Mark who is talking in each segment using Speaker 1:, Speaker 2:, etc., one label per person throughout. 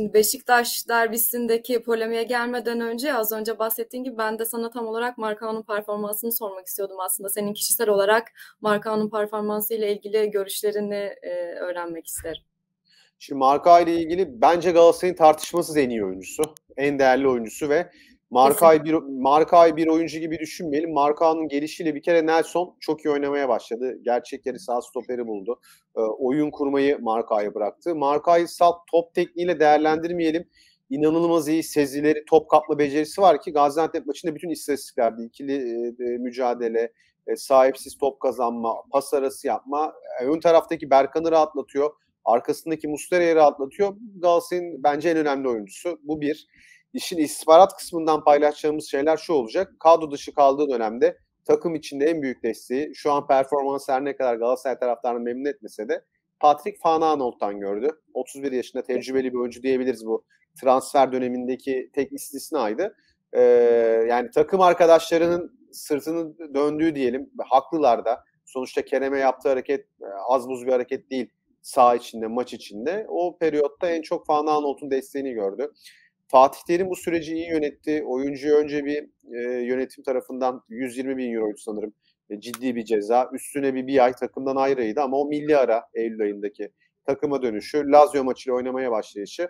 Speaker 1: Şimdi Beşiktaş derbisindeki polemiğe gelmeden önce az önce bahsettiğin gibi ben de sana tam olarak Marcao'nun performansını sormak istiyordum aslında. Senin kişisel olarak Marcao'nun performansı ile ilgili görüşlerini öğrenmek isterim.
Speaker 2: Şimdi Marka ile ilgili bence Galatasaray'ın tartışmasız en iyi oyuncusu. En değerli oyuncusu ve
Speaker 1: Kesin.
Speaker 2: Marka'yı bir oyuncu gibi düşünmeyelim. Marka'nın gelişiyle bir kere Nelson çok iyi oynamaya başladı. Gerçek yarı saha stoperi buldu. Oyun kurmayı Marka'ya bıraktı. Marka'yı salt top tekniğiyle değerlendirmeyelim. İnanılmaz iyi sezileri, top kapma becerisi var ki Gaziantep maçında bütün istatistiklerde ikili mücadele, sahipsiz top kazanma, pas arası yapma, ön taraftaki Berkan'ı rahatlatıyor. Arkasındaki Muslera'yı rahatlatıyor. Galatasaray'ın bence en önemli oyuncusu. Bu bir. İşin istihbarat kısmından paylaşacağımız şeyler şu olacak. Kadro dışı kaldığı dönemde takım içinde en büyük desteği, şu an performans her ne kadar Galatasaray taraftarını memnun etmese de Patrick Van Aanholt'tan gördü. 31 yaşında tecrübeli bir oyuncu diyebiliriz, bu transfer dönemindeki tek istisnaydı. Yani takım arkadaşlarının sırtını döndüğü diyelim. Haklılar da. Sonuçta Kerem'e yaptığı hareket az buz bir hareket değil. Saha içinde, maç içinde. O periyotta en çok Van Aanholt'un desteğini gördü. Fatih Terim bu süreci iyi yönetti. Oyuncuyu önce bir yönetim tarafından 120 bin euroydu sanırım. Ciddi bir ceza. Üstüne bir ay takımdan ayrıydı ama o milli ara Eylül ayındaki takıma dönüşü, Lazio maçıyla oynamaya başlayışı,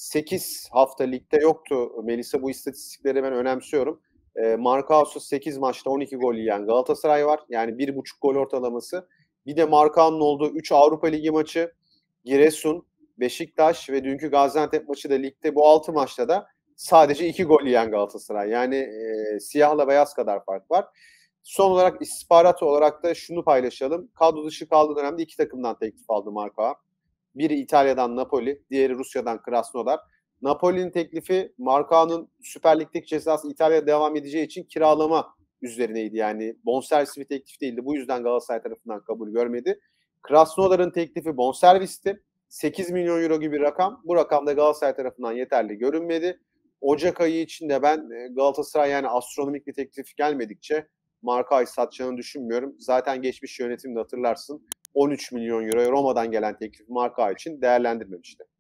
Speaker 2: 8 hafta ligde yoktu. Melisa, bu istatistikleri ben önemsiyorum. Marcao'suz 8 maçta 12 gol yiyen Galatasaray var. Yani 1,5 gol ortalaması. Bir de Marcao'nun olduğu 3 Avrupa Ligi maçı, Giresun, Beşiktaş ve dünkü Gaziantep maçı da ligde, bu 6 maçta da sadece 2 gol yiyen Galatasaray. Yani siyahla beyaz kadar fark var. Son olarak istihbarat olarak da şunu paylaşalım. Kadro dışı kaldığı dönemde 2 takımdan teklif aldı Marca. Biri İtalya'dan Napoli, diğeri Rusya'dan Krasnodar. Napoli'nin teklifi Marcao'nun Süper Lig'deki cezası İtalya'da devam edeceği için kiralama üzerineydi. Yani bonservis bir teklif değildi. Bu yüzden Galatasaray tarafından kabul görmedi. Krasnodar'ın teklifi bonservisti. 8 milyon euro gibi bir rakam. Bu rakam da Galatasaray tarafından yeterli görünmedi. Ocak ayı içinde ben Galatasaray, yani astronomik bir teklif gelmedikçe Marcao'yu satacağını düşünmüyorum. Zaten geçmiş yönetimde hatırlarsın, 13 milyon euro Roma'dan gelen teklif Marcao için değerlendirmemişti.